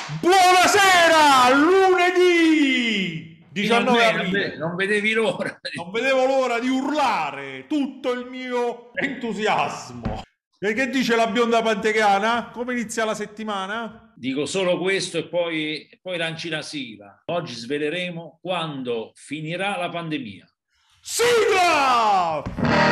Buonasera, lunedì 19 aprile. Non vedevi l'ora. Non vedevo l'ora di urlare tutto il mio entusiasmo. E che dice la bionda pantegana? Come inizia la settimana? Dico solo questo e poi lanci la sigla. Oggi sveleremo quando finirà la pandemia. Sigla!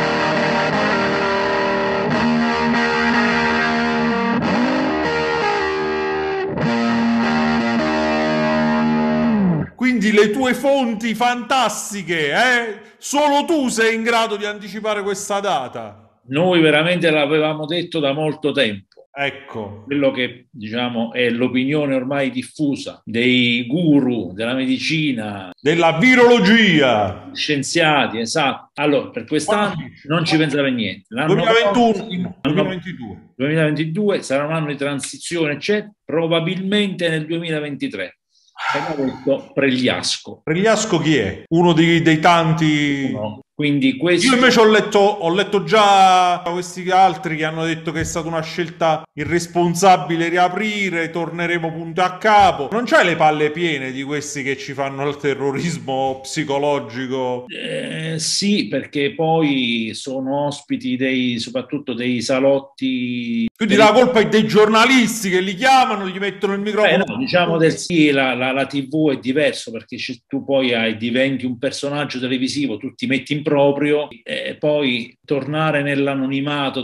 Quindi le tue fonti fantastiche, Solo tu sei in grado di anticipare questa data. Noi veramente l'avevamo detto da molto tempo. Ecco. Quello che diciamo è l'opinione ormai diffusa dei guru della medicina, Della virologia. scienziati, esatto. Allora, per quest'anno non ci pensare niente. L'anno 2021, prossimo, 2022. 2022 sarà un anno di transizione, eccetera, probabilmente nel 2023. Abbiamo detto Pregliasco. Pregliasco chi è? Uno dei tanti. No. Quindi Io questo invece ho letto già questi altri che hanno detto che è stata una scelta irresponsabile riaprire, torneremo punto a capo. Non c'hai le palle piene di questi che ci fanno il terrorismo psicologico? sì, perché poi sono ospiti soprattutto dei salotti. Quindi la colpa è dei giornalisti che li chiamano, gli mettono il microfono. No, diciamo del sì, la TV è diverso perché tu poi diventi un personaggio televisivo, tu ti metti in proprio e poi tornare nell'anonimato,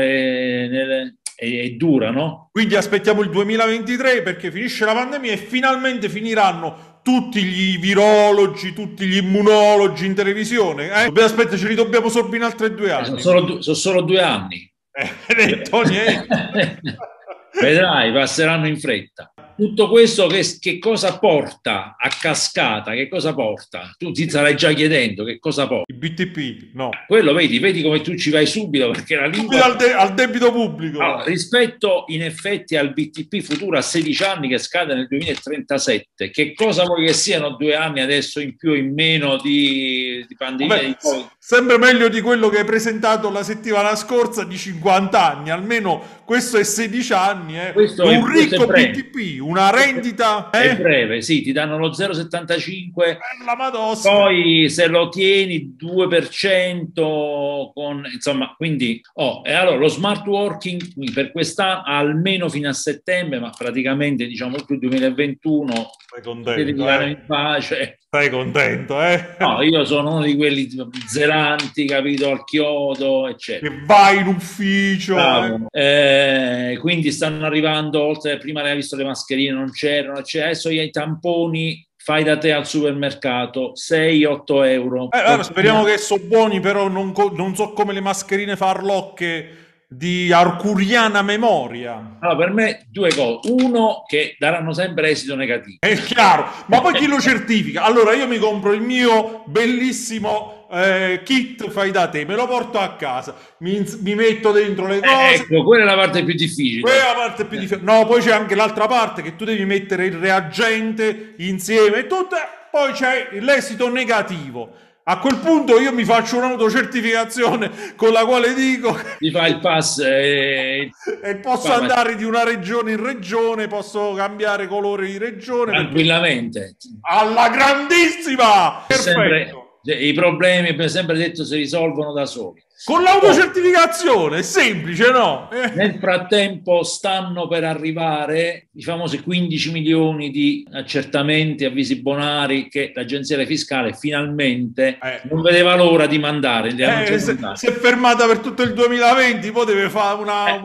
è dura, no? Quindi aspettiamo il 2023 perché finisce la pandemia e finalmente finiranno tutti gli virologi, tutti gli immunologi in televisione. Dobbiamo aspettare, ce li dobbiamo sorbire in altri 2 anni. Sono solo 2 anni. Detto niente. Vedrai, passeranno in fretta. Tutto questo che cosa porta a cascata? Che cosa porta? Tu ti starai già chiedendo che cosa porta. Il BTP, no. Quello vedi come tu ci vai subito perché la Subito lingua. al debito pubblico. Allora, rispetto in effetti al BTP futuro a 16 anni che scade nel 2037, che cosa vuoi che siano 2 anni adesso in più o in meno di pandemia? Vabbè, sempre meglio di quello che hai presentato la settimana scorsa di 50 anni, almeno questo è 16 anni, un Questo è ricco breve. BTP, una rendita, È breve, sì, ti danno lo 0,75, bella madosca. poi se lo tieni 2% insomma, quindi e allora lo smart working per quest'anno almeno fino a settembre, ma praticamente diciamo tutto il 2021 Stai potete contento, tirare in pace. Stai contento, No, io sono uno di quelli zeranti, capito, al chiodo, Che eccetera. vai in ufficio, Bravo. Quindi stanno arrivando, oltre prima aveva visto le mascherine, non c'erano, adesso i tamponi fai da te al supermercato, 6-8 euro. Allora, speriamo che sono buoni, però non so come le mascherine farlocche di arcuriana memoria. Allora, per me due cose. Uno, che daranno sempre esito negativo. È chiaro, ma poi chi lo certifica? Allora io mi compro il mio bellissimo kit fai da te, me lo porto a casa, mi metto dentro le cose. Ecco, quella è la parte più Quella difficile. è la parte più difficile. No, poi c'è anche l'altra parte che tu devi mettere il reagente insieme e tutto, poi c'è l'esito negativo. A quel punto io mi faccio un'autocertificazione con la quale dico Ti fa il pass e posso andare di una regione in regione, posso cambiare colore di regione perché tranquillamente. alla grandissima! Perfetto. I problemi, abbiamo sempre detto, si risolvono da soli. Con l'autocertificazione è semplice, no? Nel frattempo stanno per arrivare i famosi 15 milioni di accertamenti, avvisi bonari che l'Agenzia Fiscale finalmente non vedeva l'ora di mandare. Si è fermata per tutto il 2020, poi deve fare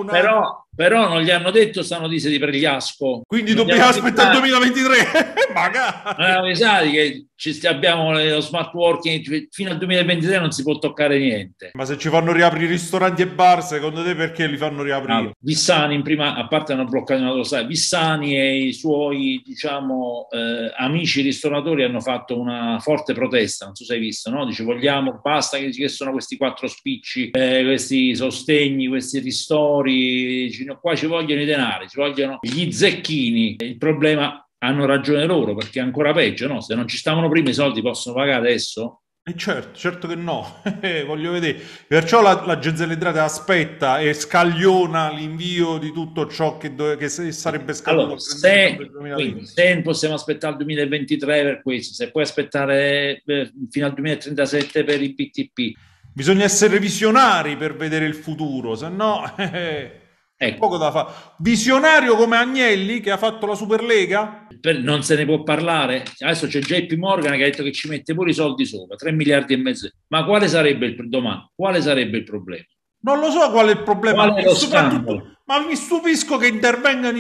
Però non gli hanno detto stanno notizie di Pregliasco. Quindi dobbiamo aspettare il 2023. Non avvisati che abbiamo lo smart working fino al 2023 non si può toccare niente. Ma se ci fanno riaprire i ristoranti e bar, secondo te perché li fanno riaprire? Vissani in prima, a parte hanno bloccato una cosa, Vissani e i suoi diciamo amici ristoratori hanno fatto una forte protesta, non so se hai visto, no? Dice vogliamo, basta che sono questi 4 spicci, questi sostegni, questi ristori, qua ci vogliono i denari, ci vogliono gli zecchini. Il problema hanno ragione loro perché è ancora peggio, no? Se non ci stavano prima i soldi possono pagare adesso? E certo, certo che no, voglio vedere. Perciò l'Agenzia delle Entrate aspetta e scagliona l'invio di tutto ciò che sarebbe scaduto Allora, il 31 dicembre quindi 2020. se possiamo aspettare il 2023 per questo, se puoi aspettare fino al 2037 per i PTP, Bisogna essere visionari per vedere il futuro, se no c'è ecco, poco da fare. Visionario come Agnelli che ha fatto la Superlega? non se ne può parlare. Adesso c'è JP Morgan che ha detto che ci mette pure i soldi sopra, 3 miliardi e mezzo. Ma quale sarebbe il domani? Quale sarebbe il problema? Non lo so qual è il problema Qual è e lo soprattutto, scandalo? ma mi stupisco che intervengano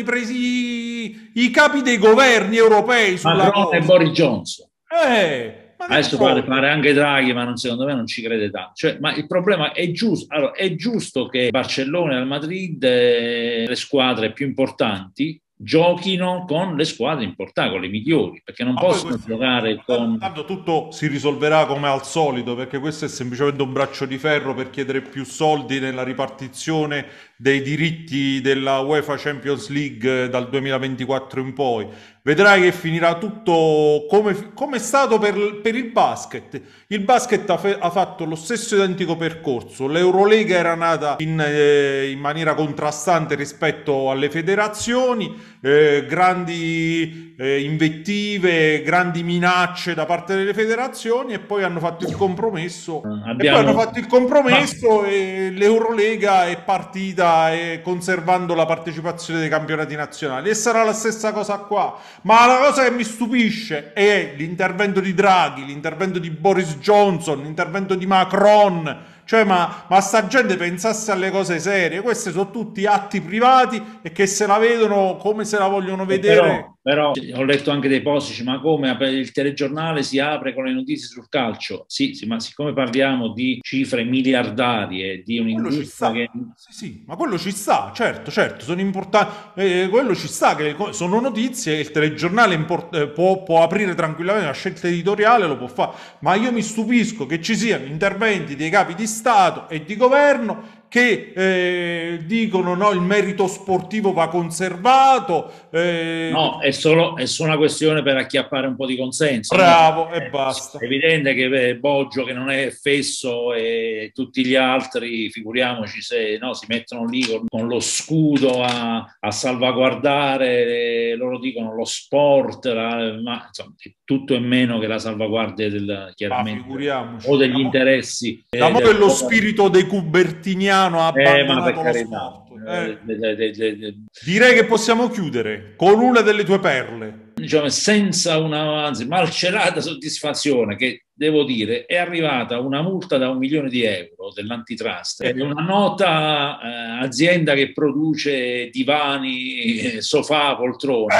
i capi dei governi europei sulla Macron e cosa. Boris Johnson. Ma che Adesso vuoi? pare anche Draghi, ma secondo me non ci crede tanto. Cioè, ma il problema è giusto. Allora, è giusto che Barcellona e il Madrid, le squadre più importanti, giochino con le squadre importanti, con le migliori, perché non Ma poi possono questo, giocare tanto, con... tanto tutto si risolverà come al solito, perché questo è semplicemente un braccio di ferro per chiedere più soldi nella ripartizione dei diritti della UEFA Champions League dal 2024 in poi. Vedrai che finirà tutto come è stato per il basket. Il basket ha fatto lo stesso identico percorso. L'Eurolega era nata in maniera contrastante rispetto alle federazioni, grandi invettive, grandi minacce da parte delle federazioni e poi hanno fatto il compromesso. E poi hanno Abbiamo... fatto il Ma compromesso e l'Eurolega è partita conservando la partecipazione dei campionati nazionali. E sarà la stessa cosa qua. Ma la cosa che mi stupisce è l'intervento di Draghi, l'intervento di Boris Johnson, l'intervento di Macron. Cioè, ma sta gente pensasse alle cose serie. Questi sono tutti atti privati e che se la vedono come se la vogliono vedere. Però ho letto anche dei post, ma come il telegiornale si apre con le notizie sul calcio? Sì, sì, ma siccome parliamo di cifre miliardarie, di Quello ci un'industria che... sta, sì, sì, ma quello ci sta, certo, certo, sono importanti, quello ci sta, che sono notizie, il telegiornale può aprire tranquillamente una scelta editoriale, lo può fare, ma io mi stupisco che ci siano interventi dei capi di Stato e di governo che dicono no, il merito sportivo va conservato, No, è solo una questione per acchiappare un po' di consenso, no? bravo e basta. È evidente che Boggio, che non è fesso, e tutti gli altri, figuriamoci se no, si mettono lì con lo scudo a salvaguardare, loro dicono lo sport, ma insomma, è tutto e meno che la salvaguardia Ma chiaramente o figuriamoci. degli interessi Da mo' che del lo popolo. spirito de Cubertiniano ha Ma per abbandonato lo carità, sport. Direi che possiamo chiudere con una delle tue perle. diciamo, senza una, anzi, malcelata soddisfazione che devo dire è arrivata una multa da 1 milione di euro dell'antitrust, è una nota azienda che produce divani, sofà, poltrone.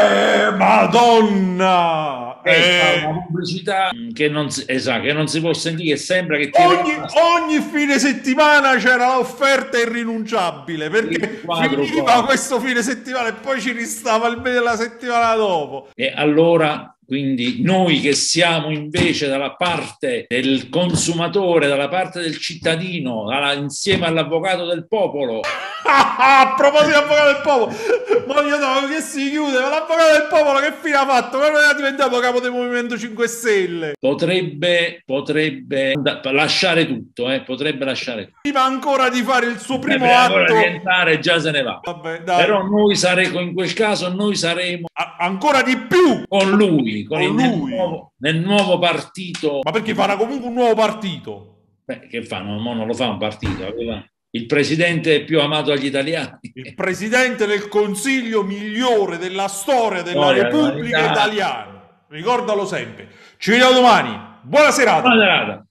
Madonna! Fa una pubblicità che non si, esatto, che non si può sentire, che sembra che ti Ogni fine settimana c'era l'offerta irrinunciabile perché il quadro finiva qua. questo fine settimana e poi ci ristava il mese della settimana dopo. E allora, quindi noi che siamo invece dalla parte del consumatore, dalla parte del cittadino, insieme all'avvocato del popolo. A proposito di avvocato del popolo, ma io no, che si chiude, ma l'avvocato del popolo che fine ha fatto? Come è diventato capo del Movimento 5 Stelle? Potrebbe lasciare tutto, potrebbe lasciare tutto. Prima ancora di fare il suo primo Deve ancora atto. rientrare, già se ne va. Vabbè, dai. Però noi saremo, in quel caso, noi saremo Ancora di più con lui, con lui. nel nuovo partito. Ma perché farà comunque un nuovo partito? Beh, che fa? Non lo fa un partito, aveva il presidente più amato agli italiani. Il presidente del consiglio migliore della storia della Repubblica Italiana. Ricordalo sempre. Ci vediamo domani. Buona serata. Buona serata.